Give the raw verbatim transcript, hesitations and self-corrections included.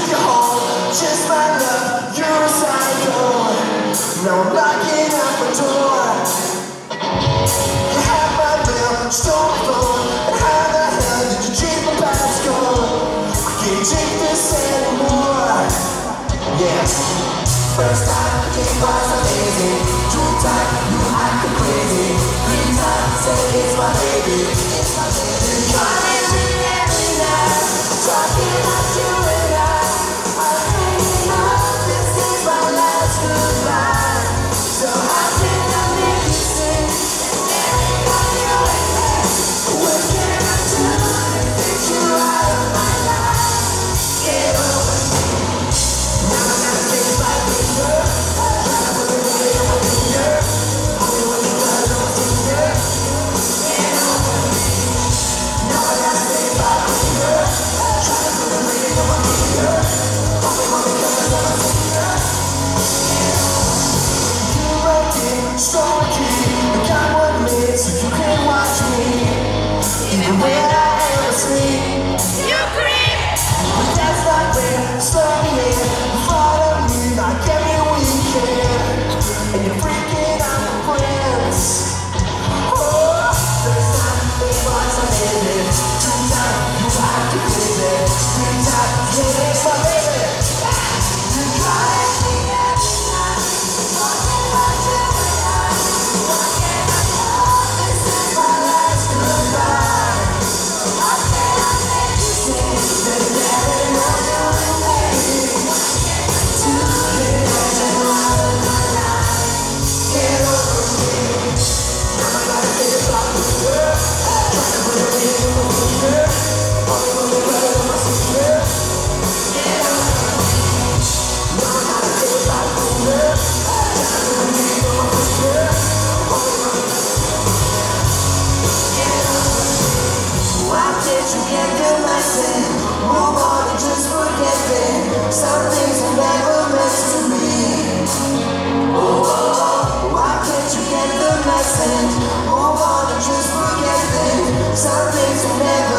you home, just my luck, you're a psycho. Now I'm locking up my door. You have my bill, stole my phone, and how the hell did you cheat my passcode? I can't take this anymore. Yeah. First time, it was amazing. Two times, you acted crazy. Three times, say it's my baby. It's my baby. Calling me every night, talking about you and I. I'm hanging up, this is my last goodbye. So how can I make you sing? Everybody away there. What can I do to get you out of my life? Get over me. Now I gotta say goodbye to you. Try to put it away on my finger. Only when you got it on my finger. Get over me. Now I gotta say goodbye to you. Try to put it away on my finger. Only when you got it on my finger. Get over me. You broke it, strong key. I got one minute so you can watch me. Even when I am asleep. You creep. But that's not fair. Slowly in. Follow me like every weekend. And you're freaking out my friends. Oh, first time it was a minute. Two times you acted crazy. Three times yeah, it's my baby. You drive me every night. Talking about you and I. What can I do? This is my last goodbye. How can I make you sing? That never know you and baby. To get you out of my life. Get over me. Now I gotta say goodbye to you. Try to put it in my finger. Only when you got it on my finger. Get over me. Now I gotta say goodbye to you. Try to put it in my finger. Only when you got it on my finger. Get over me. Why did you get the lesson? Move on and just forget them. Some things were never meant to be. Oh, oh, oh. Why can't you get the lesson? Move on and just forget them. Some things were never